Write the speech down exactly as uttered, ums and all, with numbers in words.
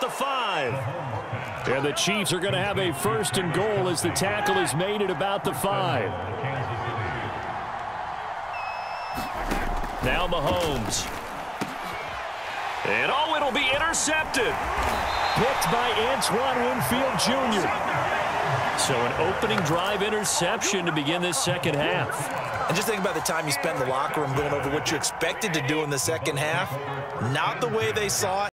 the five. And the Chiefs are going to have a first and goal as the tackle is made at about the five. Now Mahomes. And oh, it'll be intercepted. Picked by Antoine Winfield Junior So an opening drive interception to begin this second half. And just think about the time you spent in the locker room going over what you expected to do in the second half. Not the way they saw it.